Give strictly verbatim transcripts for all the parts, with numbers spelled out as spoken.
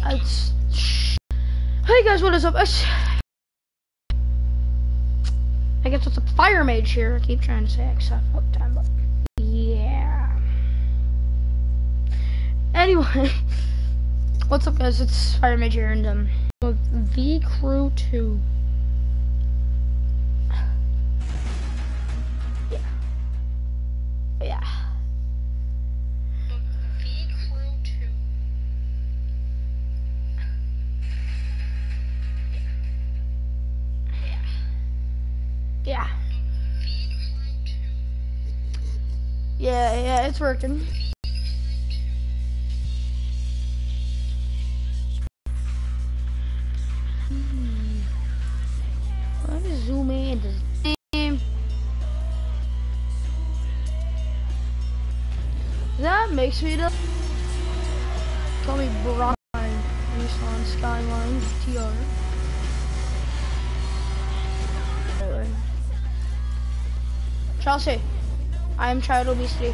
It's, hey guys, what is up? It's, I guess it's a fire mage here. I keep trying to say X F all the time, but yeah. Anyway, what's up, guys? It's Fire Mage here, and um, V Crew two. Yeah. Yeah. Yeah. Yeah, yeah, it's working. Hmm. Let me zoom in to the game. That makes me the call me Brian Nissan Skyline T R. Anyway. Chelsea, I am child obesity.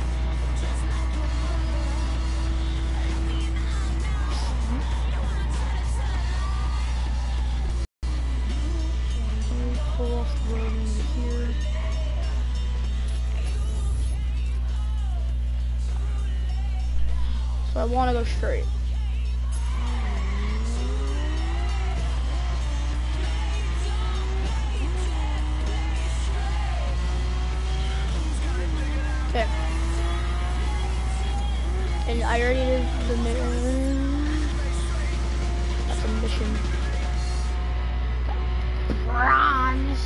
Pull off the road into here. So I want to go straight. Okay. And I already did the mission. That's a mission. Bronze.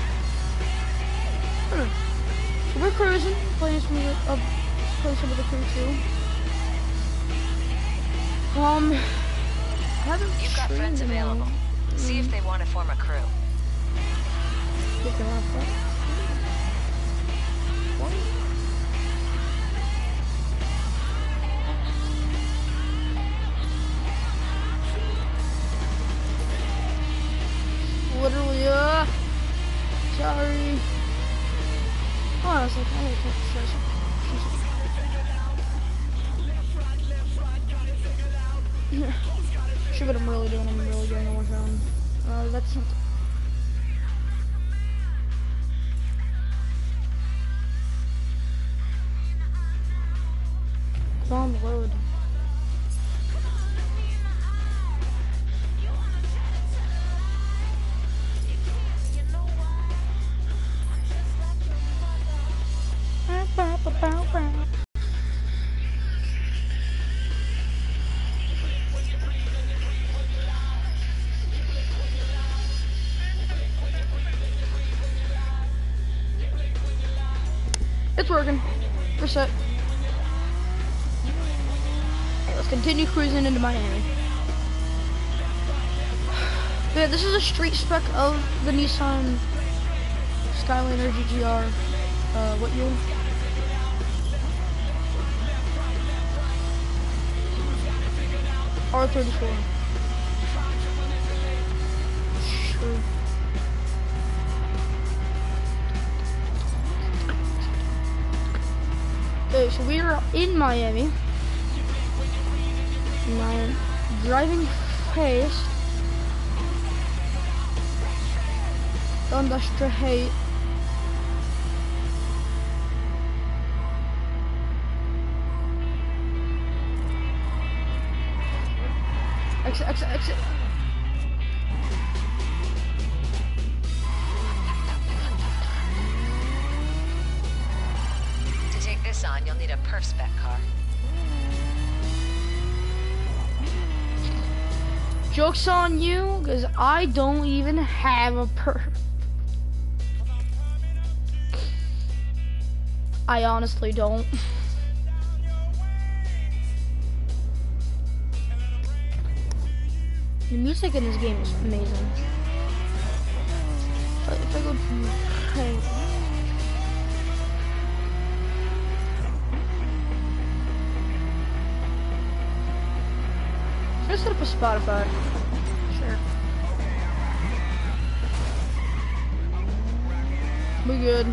Hmm. So we're cruising, playing some of uh, playing some of the crew too. Um, I haven't. You've got friends available. Mm. See if they want to form a crew. Picking off that. What? Literally, uh, sorry. Oh, I was like, I gotta take the session. Shit, what I'm really doing, I'm really doing a Warzone. Uh, that's not. Bomb load. It's working. We're set. Okay, let's continue cruising into Miami. Yeah, this is a street spec of the Nissan Skyliner G T R. Uh, what year? R thirty-four. Sure. Okay, so we are in Miami. And I am driving fast down the street. Exit, exit, exit. To take this on, you'll need a perf spec car. Joke's on you, because I don't even have a perf. I honestly don't. The music in this game is amazing. But if I go to hey, should I set up a Spotify? Sure. We good.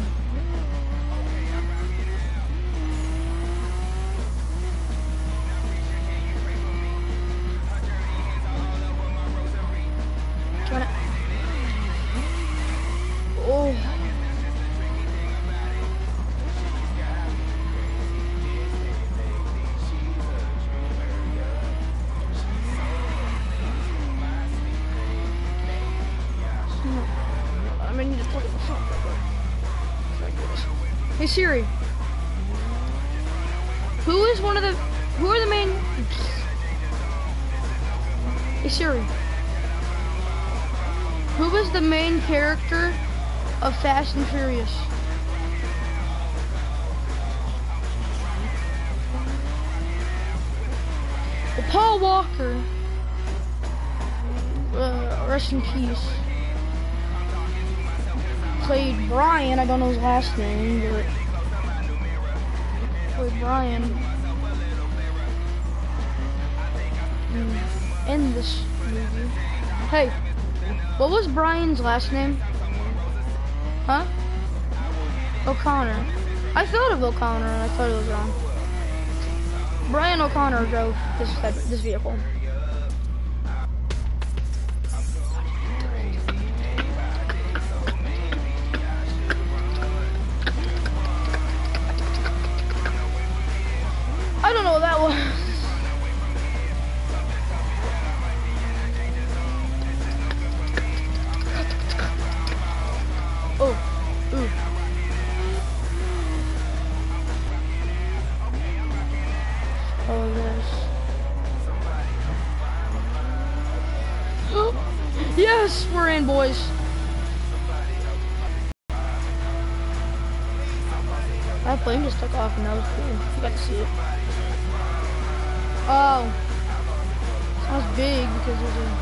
Hey Siri. Who is one of the, who are the main, hey Siri. Who is the main character of Fast and Furious? Well, Paul Walker, uh, rest in peace, played Brian. I don't know his last name, but played Brian in, in this movie. Hey, what was Brian's last name? Huh? O'Connor. I thought of O'Connor and I thought it was wrong. Brian O'Connor drove this this vehicle. I don't know what that was. Oh, ooh. Oh, this. Yes, we're in, boys. That plane just took off and that was cool. You got to see it. Oh. Sounds big because there's a...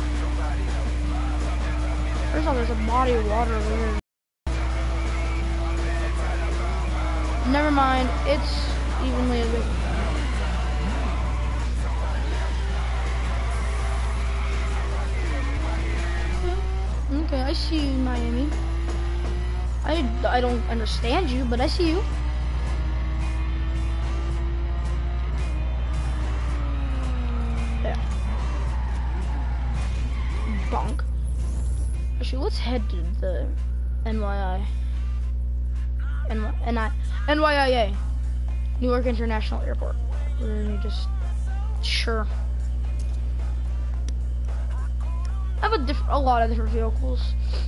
First off, there's a body of water over here. Never mind, it's evenly as big. Okay, I see you, Miami. I, I don't understand you, but I see you. Yeah. Bonk. Actually, let's head to the N Y I. N Y I, N Y I A. Newark International Airport. We're gonna just... Sure. I have a, diff a lot of different vehicles.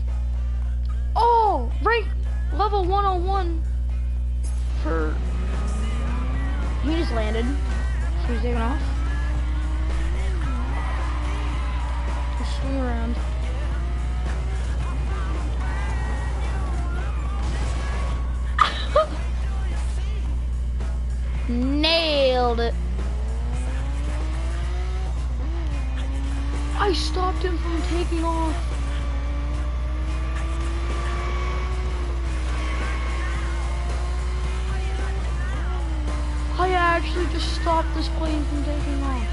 Oh, rank level one oh one for... He just landed. So he's taking off. Just swing around. Nailed it. I stopped him from taking off. I actually just stopped this plane from taking off.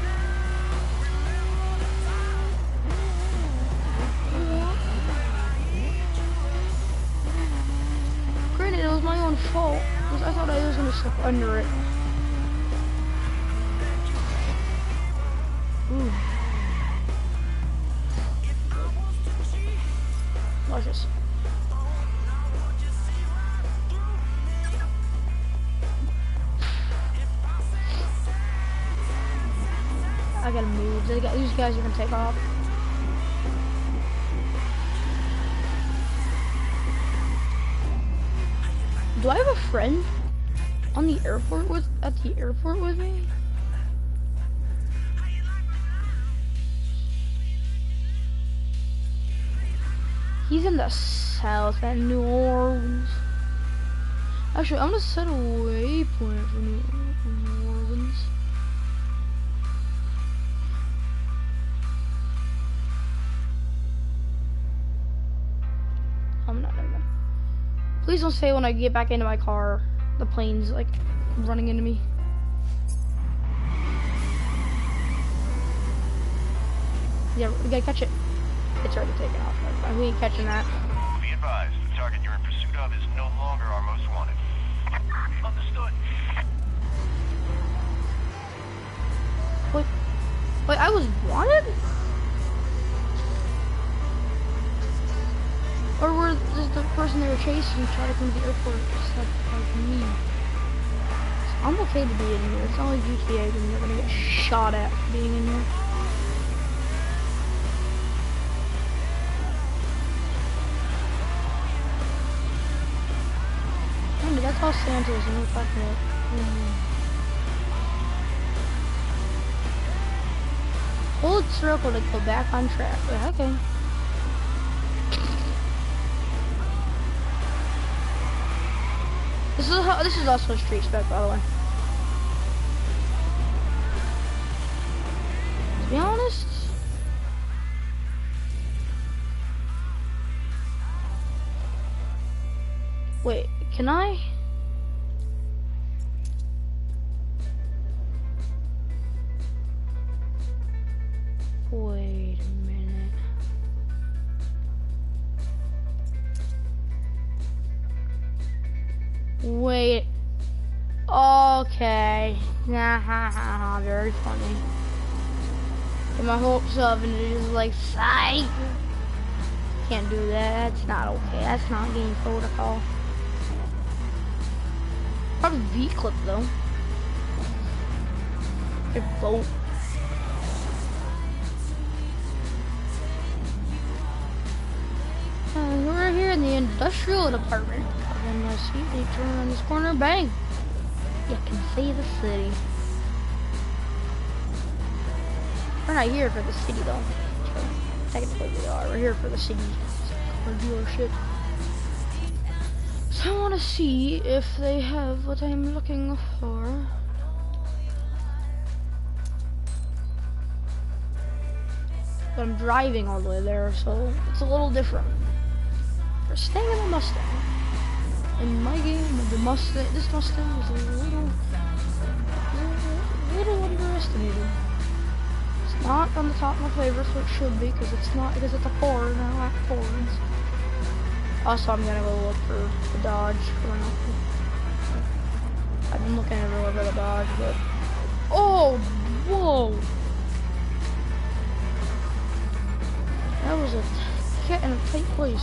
Granted, it was my own fault, because I thought I was gonna slip under it. Ooh. Watch this. I gotta move. These guys are gonna take off. Do I have a friend on the airport with at the airport with me? He's in the south at New Orleans. Actually, I'm gonna set a waypoint for New, New Orleans. I'm not, never mind. Please don't say when I get back into my car, the plane's like running into me. Yeah, we gotta catch it. It's already taken off. We ain't catching that. Be advised, the target you're in pursuit of is no longer our most wanted. Understood. Wait, wait, I was wanted? Or were just the person they were chasing trying to come to the airport just like, like me? So I'm okay to be in here. It's not like G T A when you're gonna get shot at for being in here. Los Santos and we're fucking it. Mm. Hold circle to go back on track. Yeah, okay. This is how, this is also a street spec, by the way. To be honest, wait, can I? Wait a minute. Wait. Okay. Nah, very funny. Get my hopes up and it is like, psych. Can't do that. That's not okay. That's not game protocol. Probably V-clip though. Good vote. Uh, we're here in the industrial department. And I see they turn around this corner, bang! You can see the city. We're not here for the city though. So, technically we are. We're here for the city. Our dealership. So I want to see if they have what I'm looking for. But I'm driving all the way there, so it's a little different. We're staying in the Mustang. In my game, the Mustang, this Mustang is a little, little, little underestimated. It's not on the top of my favorites, so it should be, because it's not, because it's a Ford, and I like Fords. Also, I'm gonna go look for the Dodge. I've been looking everywhere for the Dodge, but oh, whoa! That was a cat in a tight place.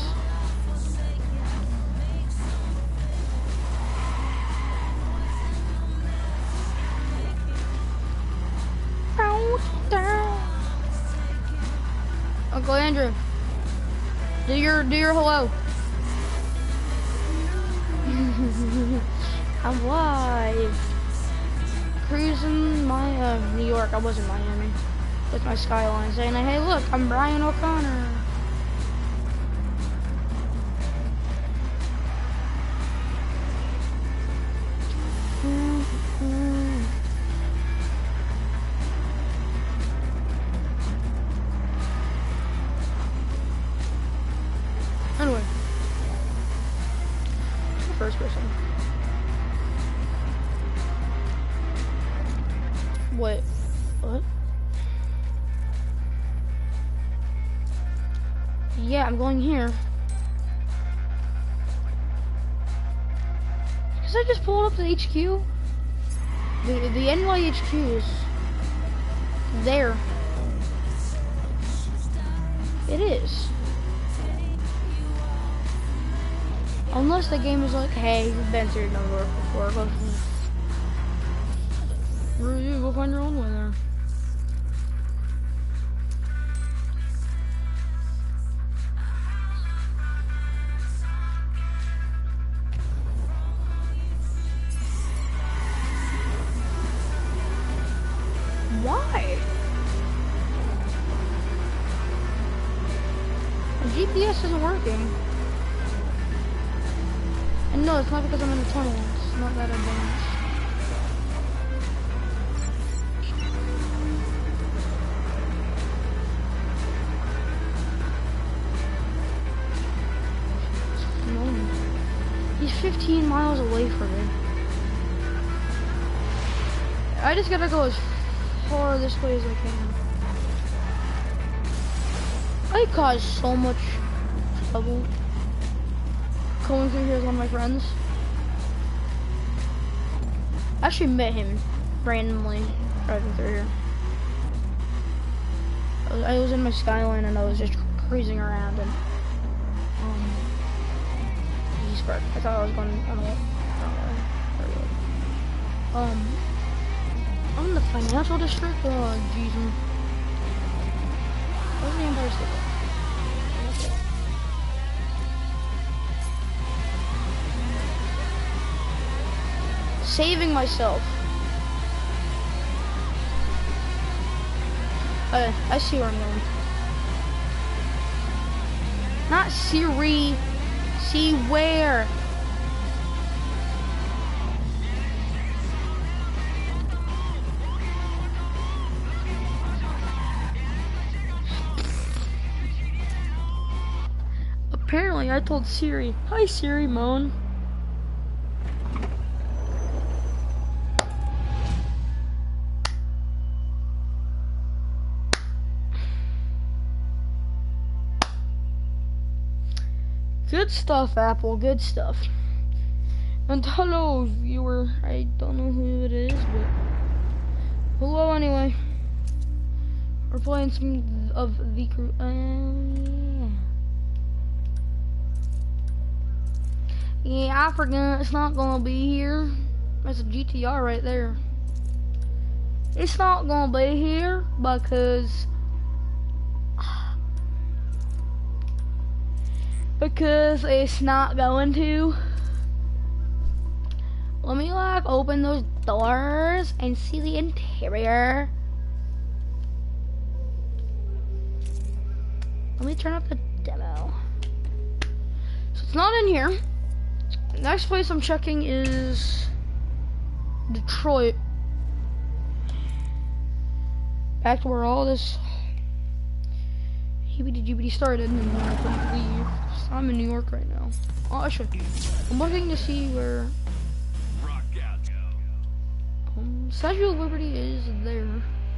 Uncle Andrew, do your do your hello. I'm live, cruising my uh, New York. I was in Miami with my Skyline, saying, "Hey, look, I'm Brian O'Connor." Anyway, first person. What? What? Yeah, I'm going here. Cause I just pulled up the H Q. The the N Y H Q is there. It is. Unless the game is like, hey, you've been through New York before, go, you go find your own way there. Why? The G P S isn't working. And no, it's not because I'm in the tunnel. It's not that advanced. No. He's fifteen miles away from me. I just gotta go as far this way as I can. I caused so much trouble going through here with one of my friends. I actually met him randomly driving through here. I was, I was in my Skyline and I was just cruising around and um, he's parked. I thought I was going on the wrong way. Um, I'm in the financial district. Oh, jeez. Where's the Empire State Building? saving myself. Uh, I see where I'm going. Not Siri. See where. Apparently, I told Siri, "Hi Siri, moan." Good stuff, Apple, good stuff. And hello, viewer. I don't know who it is, but hello anyway. We're playing some of the crew. Uh, yeah. yeah, I forgot. It's not gonna be here. That's a G T R right there. It's not gonna be here because. Because it's not going to. Let me like open those doors and see the interior. Let me turn up the demo. So it's not in here. Next place I'm checking is Detroit. Back to where all this Heebie-jeebie started and I couldn't leave. I'm in New York right now. Oh, I should. I'm looking to see where um, Statue of Liberty is there.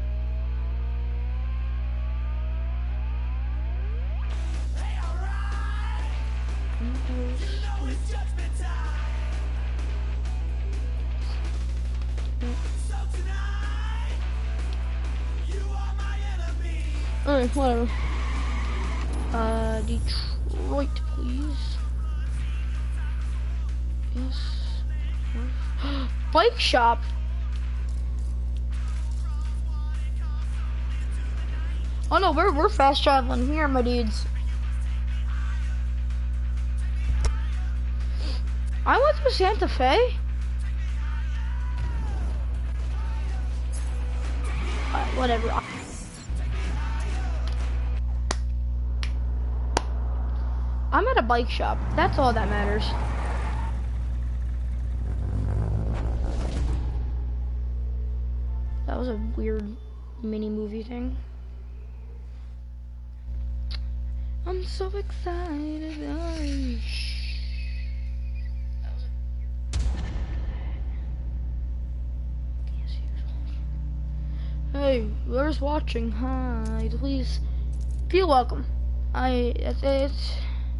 Alright, whatever. Uh, Detroit, please. Yes. Bike shop. Oh no, we're we're fast traveling here, my dudes. I went to Santa Fe. Uh, whatever. I'm at a bike shop. That's all that matters. That was a weird mini movie thing. I'm so excited. Hey, whoever's watching, hi, please feel welcome. I, it's, it's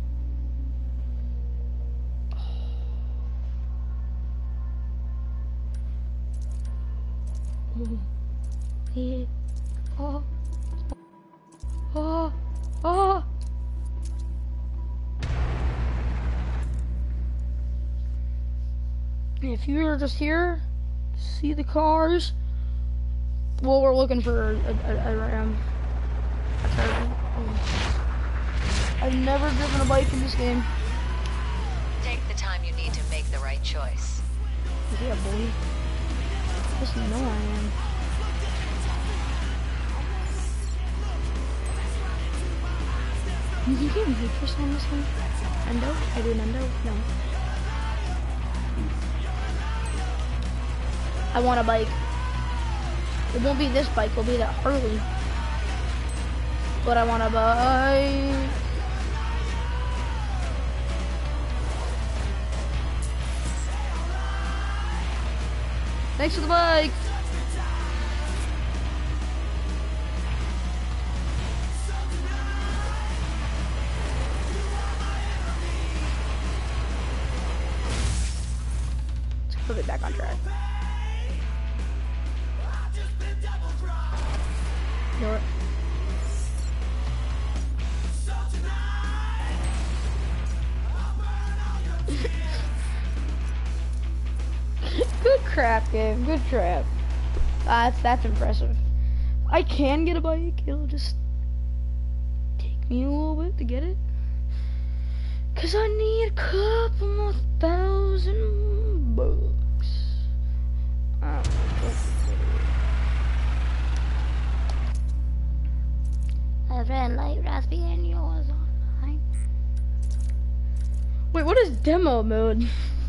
yeah. Oh. Oh. Oh. If you're just here, see the cars. Well, we're looking for a, a, a ram. A turtle. Oh. I've never driven a bike in this game. Take the time you need to make the right choice. Yeah, boy. Just know I am. You can get me first on this one. Endo? I do an endo? No. I want a bike. It won't be this bike, it'll be that Harley. But I want a bike. Thanks for the bike. Let's put it back on track. You know what? Good crap, game. Good crap. Uh, that's that's impressive. I can get a bike. It'll just take me a little bit to get it. Cause I need a couple more thousand bucks. Uh, A red light raspy and yours online. Wait, what is demo mode?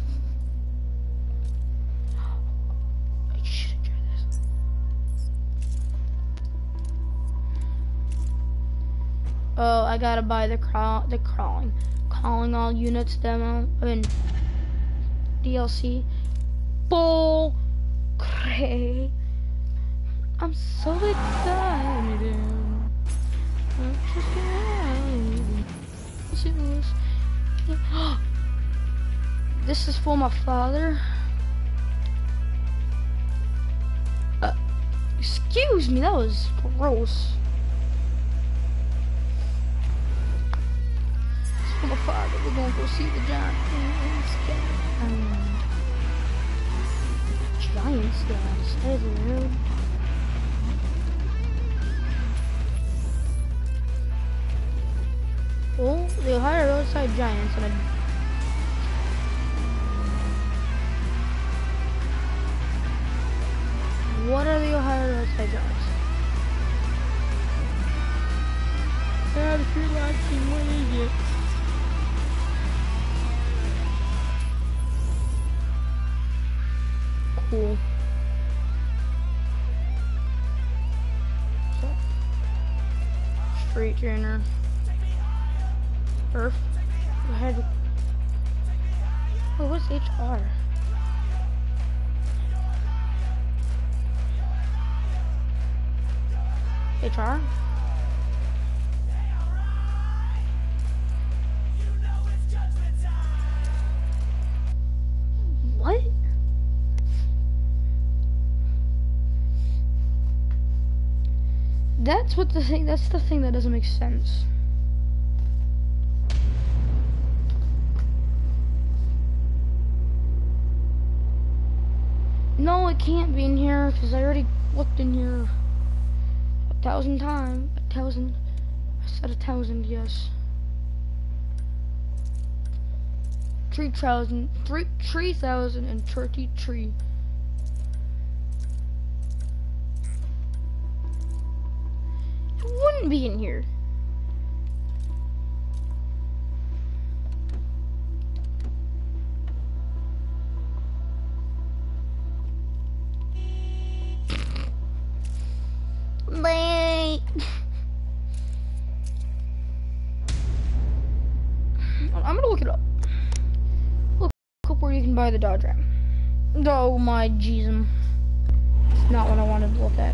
I should try this. Oh, I gotta buy the crawl, the crawling, calling all units demo. I mean, D L C. Bull cray. I'm so excited. I'm just excited. This is for my father. Uh, excuse me, that was gross. It's for my father. We're gonna go see the giant. Um, giant scales. That is rude. Oh, the Ohio Roadside Giants and a What are the Ohio Roadside Giants? God, if you're watching, what is it? Cool. Street trainer. Earth. Go ahead. Oh, what's H R? H R? What? That's what the thing, that's the thing that doesn't make sense. No, it can't be in here because I already looked in here a thousand times. A thousand. I said a thousand, yes. Three thousand. Three, three thousand and thirty-three. It wouldn't be in here. Wait. I'm gonna look it up. Look up where you can buy the Dodge Ram. Oh my jeez. It's not what I wanted to look at.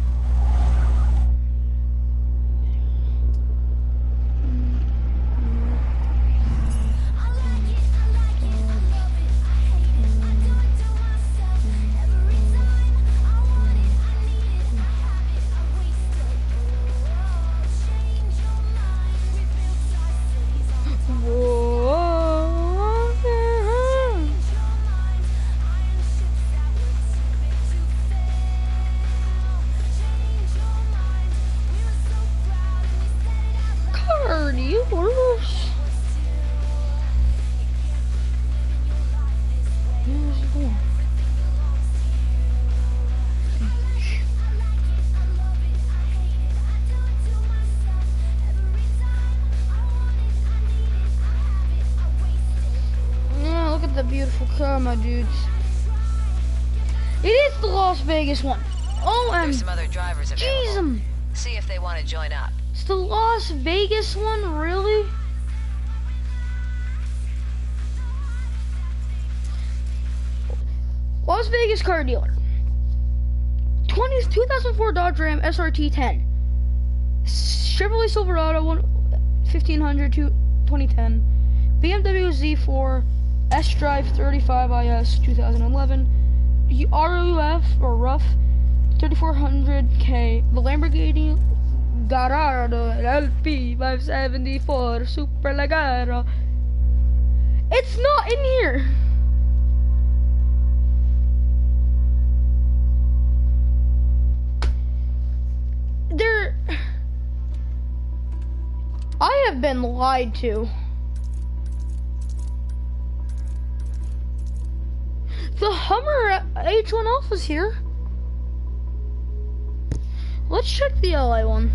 Beautiful car, my dudes. It is the Las Vegas one. Oh, There's some other drivers available. Jeez, see if they want to join up. It's the Las Vegas one, really? Las Vegas car dealer. twenty, two thousand four Dodge Ram S R T ten. Chevrolet Silverado fifteen hundred to twenty ten. B M W Z four. S-Drive thirty-five I S two thousand eleven, R U F or Rough thirty-four hundred K, the Lamborghini Gallardo L P five seventy-four Super Leggero. It's not in here. There, I have been lied to. The Hummer H one Alpha's here. Let's check the L A one.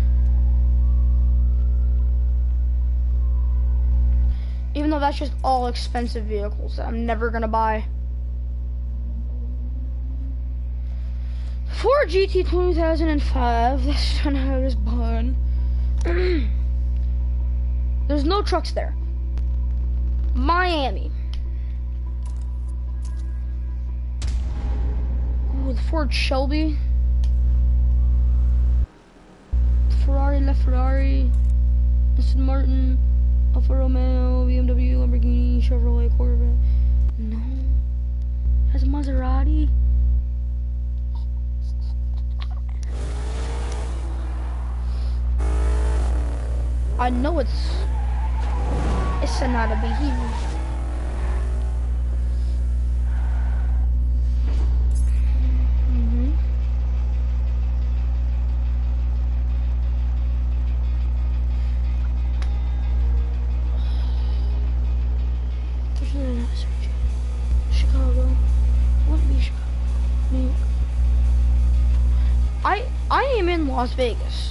Even though that's just all expensive vehicles that I'm never gonna buy. Ford G T two thousand five, that's kind of how it is born. There's no trucks there. Miami. Ooh, the Ford Shelby. Ferrari LaFerrari. Aston Martin. Alfa Romeo. B M W. Lamborghini. Chevrolet Corvette. No. That's Maserati. I know it's it's not a behemoth. Mm-hmm. Chicago. Wouldn't be Chicago. New York. I I am in Las Vegas.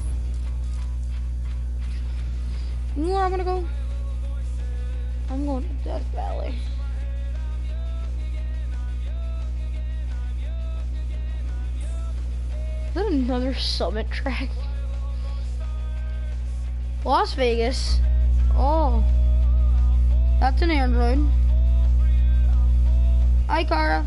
You know where I'm gonna go? I'm going to Death Valley. Is that another Summit track? Las Vegas. Oh. That's an Android. Hi, Kara.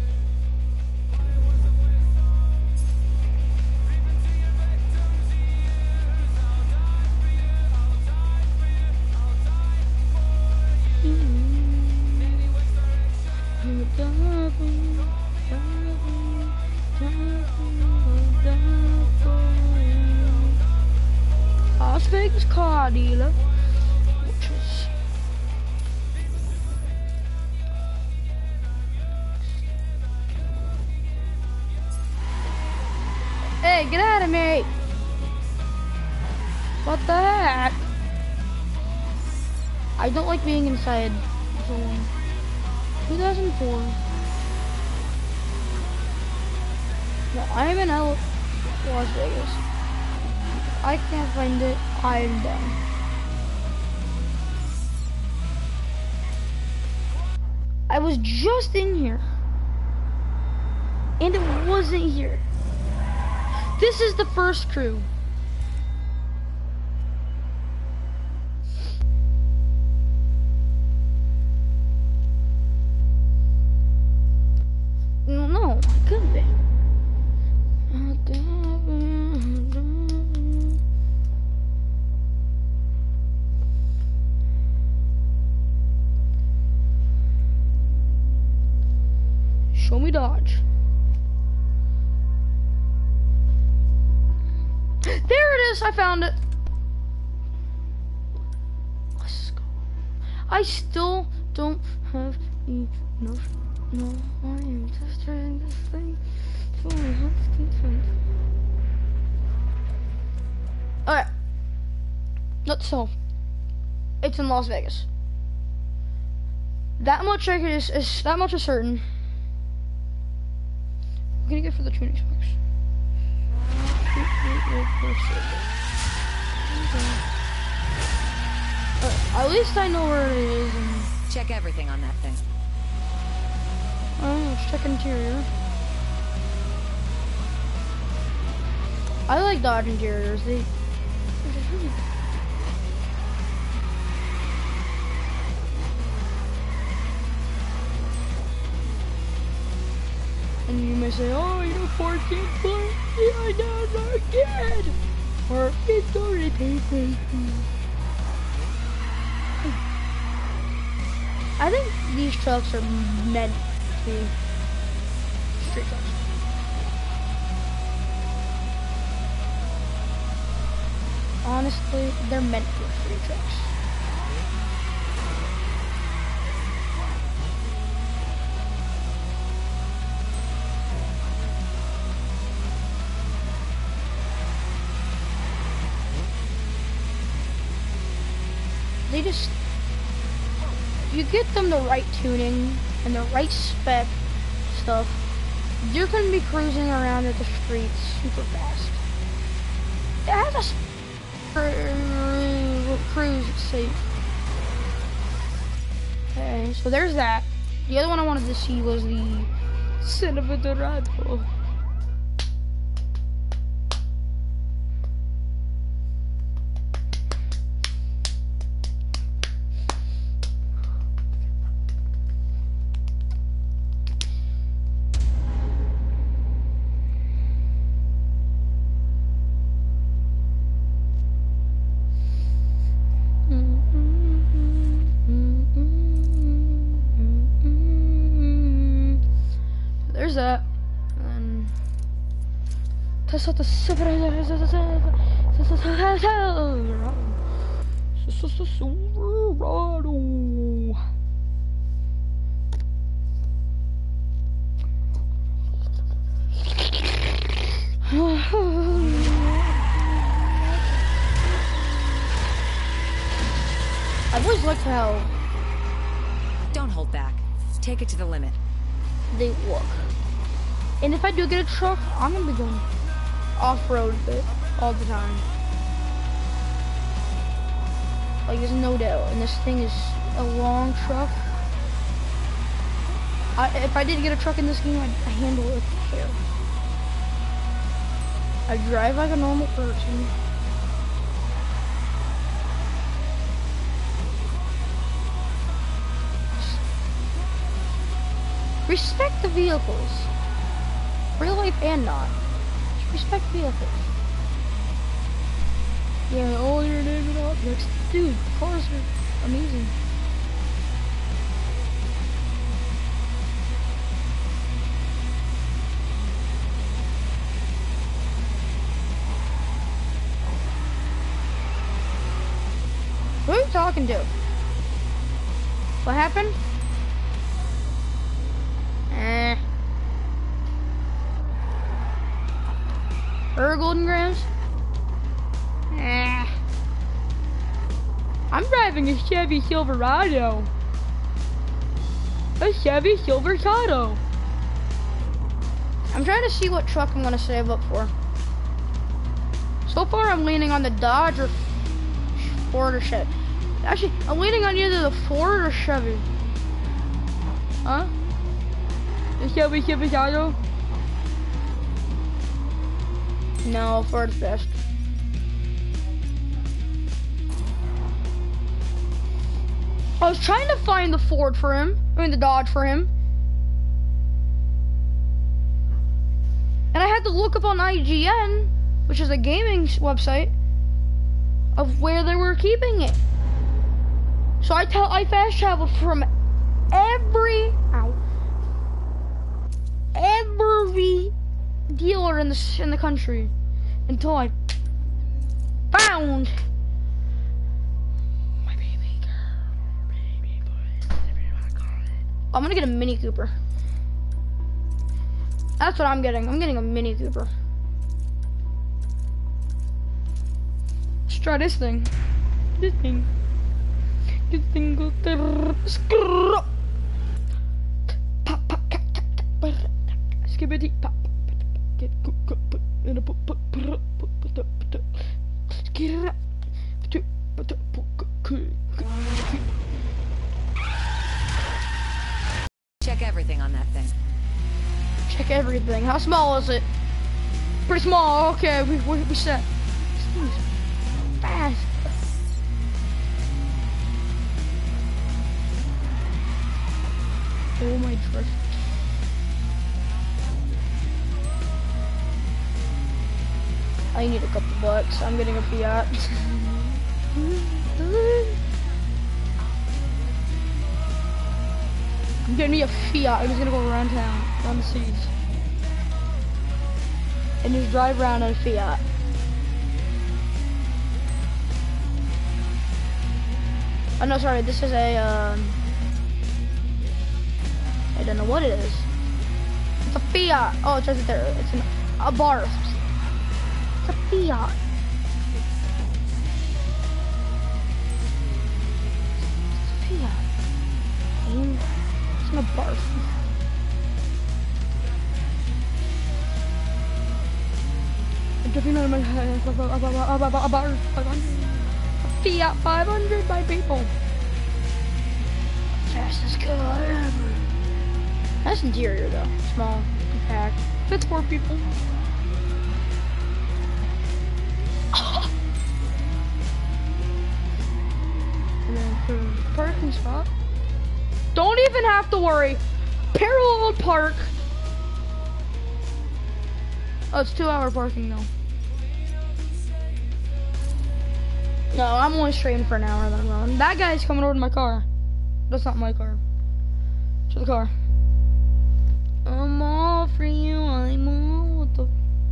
Las Vegas car dealer, which is hey, get out of me! What the heck? I don't like being inside zone. two thousand four. No, I'm in L Las Vegas. I can't find it. I'm done. I was just in here. And it wasn't here. This is the first crew. No, it couldn't be. Show me Dodge. There it is, I found it. Let's go. I still don't have enough. No, I am just trying this thing. Alright. Let's so. It's in Las Vegas. That much I can is, is that much is certain. I'm gonna get for the tuning specs. Uh, at least I know where it is. And check everything on that thing. Oh, let's check interior. I like Dodge interiors. They. And you may say, oh, you know, Ford can't play. I never again. Or it's already paid for. I think these trucks are meant to be street trucks. Honestly, they're meant for street trucks. They just, you get them the right tuning and the right spec stuff, you can be cruising around at the streets super fast. It has a cruise safe. Okay, so there's that. The other one I wanted to see was the Cinema Dorado. There's that. And test out the Silverado. I've always liked how Don't hold back. Take it to the limit. they look. And if I do get a truck, I'm gonna be going off-road with it all the time. Like, there's no doubt. And this thing is a long truck. I, if I did get a truck in this game, I'd handle it with care. I drive like a normal person. Respect the vehicles. Real life and not. Just respect vehicles. Yeah, oh, you're naming objects. Dude, cars are amazing. Who are you talking to? What happened? Eh. Her golden grams? Eh. I'm driving a Chevy Silverado. A Chevy Silverado. I'm trying to see what truck I'm gonna save up for. So far, I'm leaning on the Dodge or Ford or Chevy. Actually, I'm leaning on either the Ford or Chevy. Huh? The Chevy Silverado? No, Ford's best. I was trying to find the Ford for him. I mean, the Dodge for him. And I had to look up on I G N, which is a gaming website, of where they were keeping it. So I tell I fast traveled from every ow, every dealer in the in the country until I found my baby girl, baby boy. I'm gonna get a Mini Cooper. That's what I'm getting. I'm getting a Mini Cooper. Let's try this thing. This thing. This thing goes there. Screw. Pop, pop, cat, cat, cat. Skibbity, pop. Get cook, cook, put in a put, put, put, put, put, put, put. Get it up. Put, put, put, put, put. Check everything on that thing. Check everything. How small is it? Pretty small. Okay, we we, we set. This thing's fast. Oh my drift. I need a couple bucks. I'm getting a Fiat. I'm getting me a Fiat. I'm just gonna go around town, around the cities, and just drive around in a Fiat. Oh no, sorry. This is a. Um, I don't know what it is. It's a Fiat. Oh, it says it there. It's an, a bar. It's a Fiat. It's a Fiat. It's my barf. About Fiat five hundred, my people. Fastest car ever. Nice interior though. Small, compact. Fits four people. And then for parking spot. Don't even have to worry. Parallel park. Oh, it's two hour parking though. No, I'm only straight in for an hour and then I'm going. That guy's coming over to my car. That's not my car. To the car. I'm all for you, I'm all with the...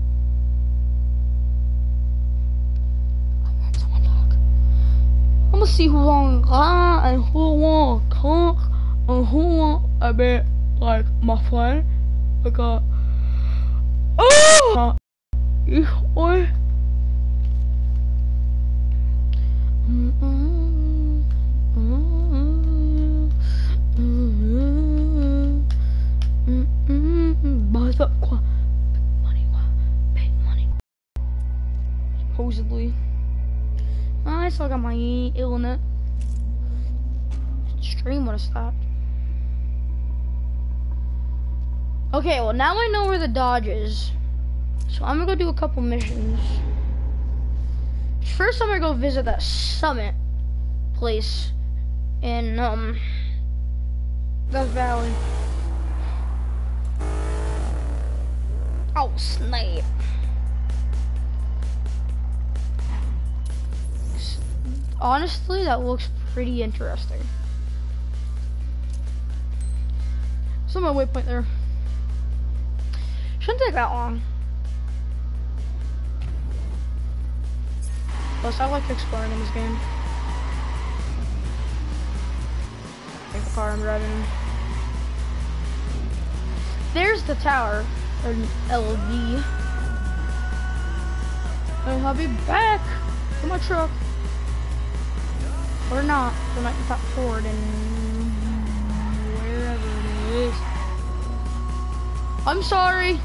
I heard someone talk. I'm gonna see who won't lie and who won't talk and who won't a bit like my friend. Because... Oh! Ich euch... Supposedly. I still got my illness. Stream would have stopped. Okay, well now I know where the Dodge is. So I'm gonna go do a couple missions. First I'm gonna go visit that summit place in um Death Valley. Oh snap. Honestly, that looks pretty interesting. So my waypoint there. Shouldn't take that long. Plus, I like exploring in this game. Take the car I'm driving. There's the tower, or L V. And I'll be back to my truck. Or not, so I might stop forward and wherever it is. I'm sorry.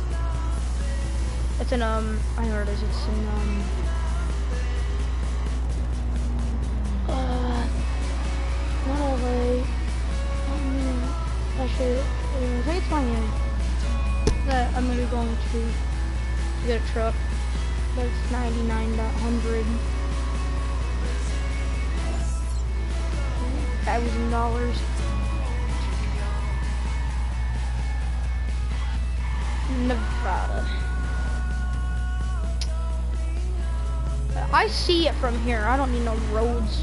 It's in, um, I know where it is, it's in, um, uh, not L A. Um, actually, I think it's Miami. That I'm gonna be going to, to get a truck. That's ninety-nine hundred. Thousand dollars. Nevada. I see it from here. I don't need no roads.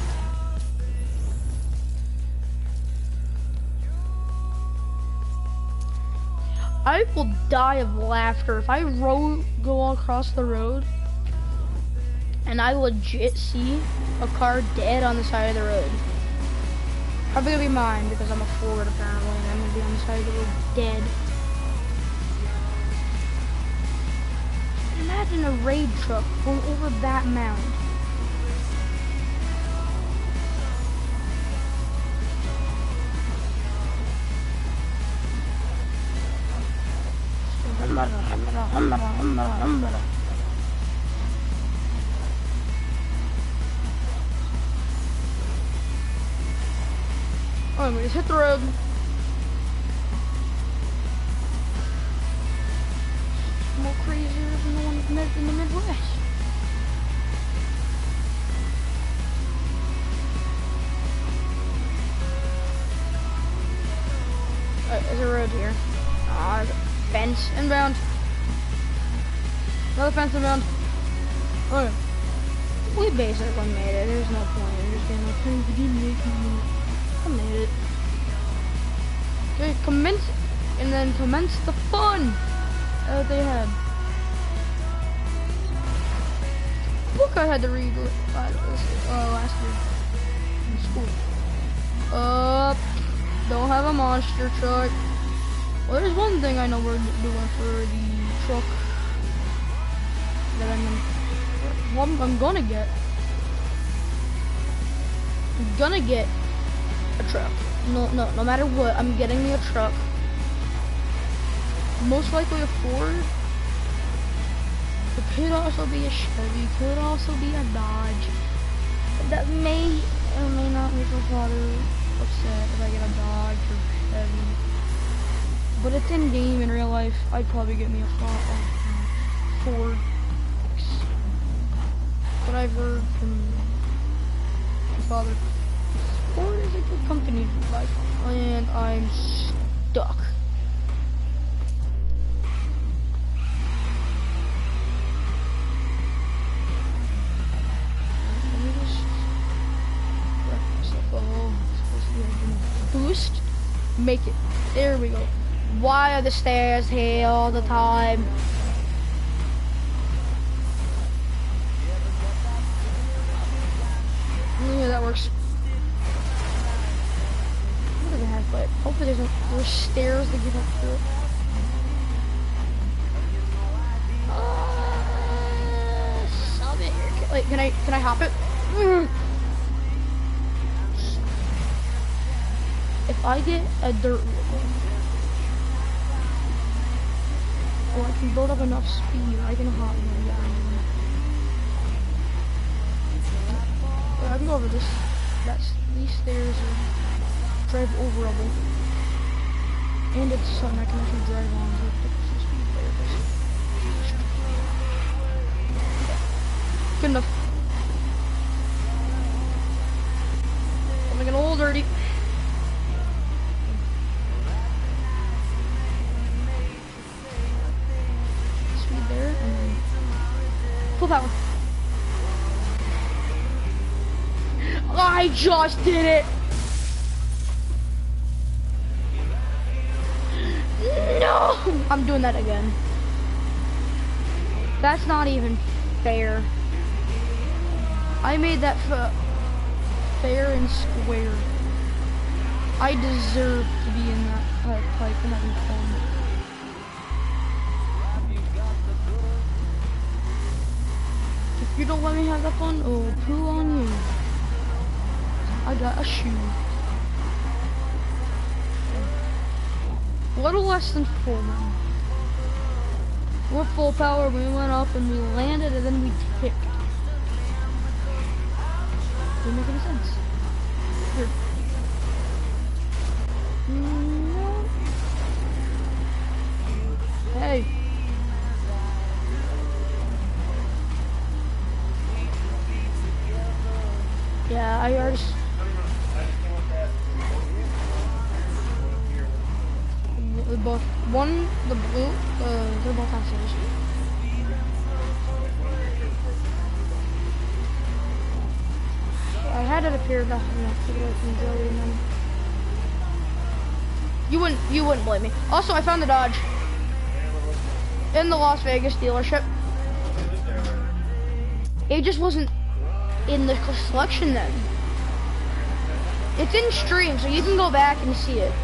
I will die of laughter if I road go across the road and I legit see a car dead on the side of the road. Probably gonna be mine because I'm a Ford apparently, and I'm gonna be on the side of the road dead. Imagine a raid truck going over that mound. Oh, we just hit the road. More crazier than the one in the Midwest. Uh, there's a road here. Ah, there's a fence inbound. Another fence inbound. Oh, yeah. We basically made it. There's no point in just being like, hey, we didn't make it. I made it. Okay, commence, and then commence the fun that they had. Book I had to read uh, last year in school. Uh, don't have a monster truck. Well, there's one thing I know we're doing for the truck that I'm, well, I'm gonna get. I'm gonna get a truck. No, no, no matter what, I'm getting me a truck. Most likely a Ford. It could also be a Chevy, could also be a Dodge. That may or may not make my father upset if I get a Dodge or Chevy. But it's in game in real life, I'd probably get me a Ford. What I've heard from my father, Ford is a good company to buy from, and I'm stuck. Let me just wrap myself up. Oh, it's supposed to be like a boost. Make it. There we go. Why are the stairs here all the time? Yeah, that works. What does it have, but hopefully there's, no, there's stairs to get up to it. Uh, stop it. Wait, can I, can I hop it? Mm. If I get a dirt wall, or I can build up enough speed, I can hop it down. I can go over this. That's these stairs are drive overable. And it's something I can actually drive on with the speed there. Good enough. I'm making a little dirty. Speed there and then full power. I just did it! No! I'm doing that again. That's not even fair. I made that f fair and square. I deserve to be in that uh, pipe and having fun. If you don't let me have that fun, oh, poo on you. I got a shoe. A little less than four now. We're full power, we went up and we landed and then we tipped. Doesn't make any sense. Here. No. Hey. Yeah, I already... The both one, the blue, uh, they're both on stage. I had it appear that you know, take it away from Joey and then you wouldn't, you wouldn't blame me. Also, I found the Dodge in the Las Vegas dealership. It just wasn't in the selection then. It's in stream, so you can go back and see it.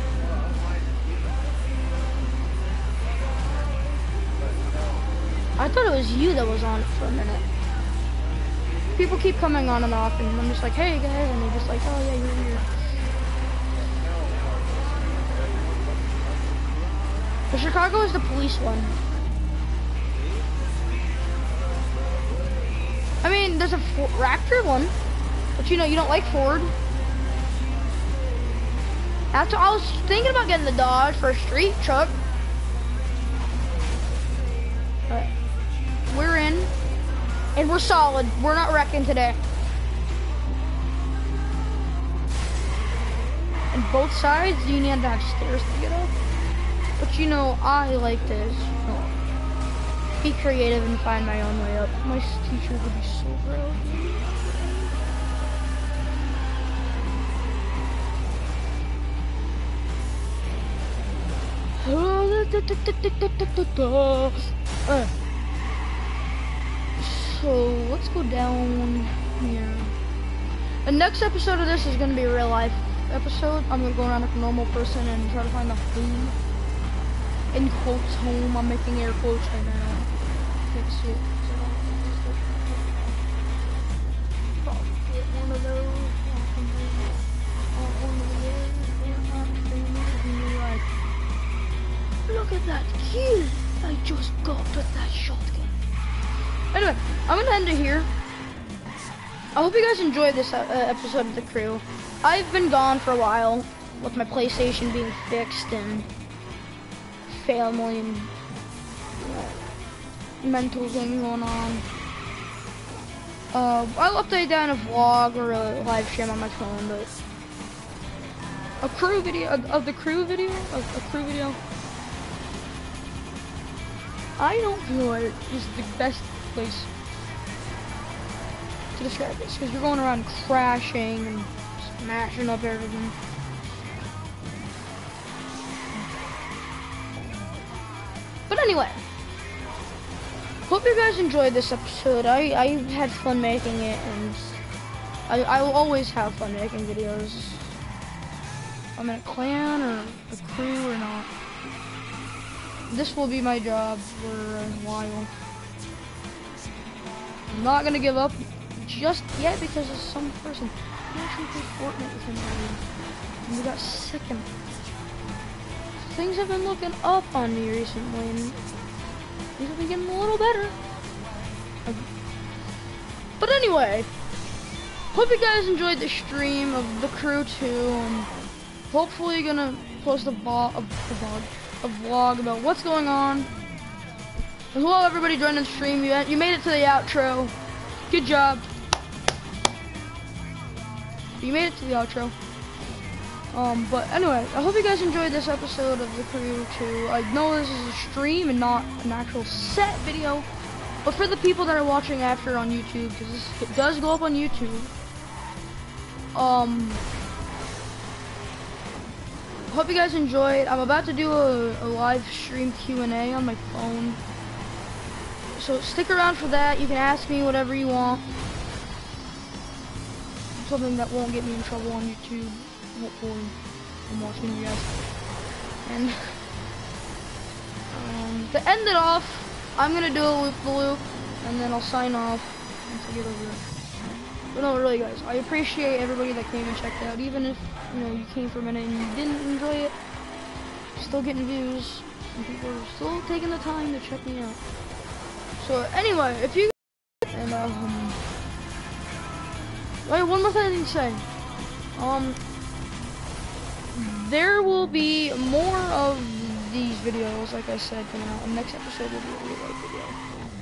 I thought it was you that was on it for a minute. People keep coming on and off, and I'm just like, hey guys, and they're just like, oh yeah, you're here. The Chicago is the police one. I mean, there's a Ford Raptor one, but you know, you don't like Ford. After I was thinking about getting the Dodge for a street truck. But we're in, and we're solid. We're not wrecking today. And both sides, you need to have stairs to get up. But you know, I like this. You know, be creative and find my own way up. My teacher would be so proud. Uh. So let's go down here. The next episode of this is gonna be a real life episode. I'm gonna go around like a normal person and try to find the home. In quotes, home. I'm making air quotes right now. Can't see it. Probably get one of those. Look at that kill I just got with that shotgun. I'm gonna end it here. I hope you guys enjoyed this uh, episode of The Crew. I've been gone for a while with my PlayStation being fixed and family and uh, mental thing going on. Uh, I'll update that in a vlog or a live stream on my phone, but a crew video of, of the crew video, of a crew video. I don't feel like it's the best place to describe this because you're going around crashing and smashing up everything. But anyway. Hope you guys enjoyed this episode. I, I had fun making it, and I, I will always have fun making videos. I'm in a clan or a crew or not. This will be my job for a while. I'm not gonna give up just yet because of some person. I actually played Fortnite with him already, and we got second. Things have been looking up on me recently, and things have been getting a little better. But anyway, hope you guys enjoyed the stream of The Crew two, and hopefully gonna post a, vlog, a, a, vlog, a vlog about what's going on. As well, everybody joined the stream. You, you made it to the outro. Good job. You made it to the outro. Um, but anyway, I hope you guys enjoyed this episode of The Crew two. I know this is a stream and not an actual set video, but for the people that are watching after on YouTube, because this it does go up on YouTube, um, hope you guys enjoyed. I'm about to do a, a live stream Q and A on my phone, so stick around for that. You can ask me whatever you want, something that won't get me in trouble on YouTube. Hopefully, I'm watching you guys. And um, to end it off, I'm gonna do a loop the loop, and then I'll sign off once I get over it. But no, really, guys, I appreciate everybody that came and checked out, even if you know you came for a minute and you didn't enjoy it. Still getting views, and people are still taking the time to check me out. So anyway, if you and um, wait, one more thing I need to say. Um. There will be more of these videos, like I said, coming out. The next episode will be a real life video.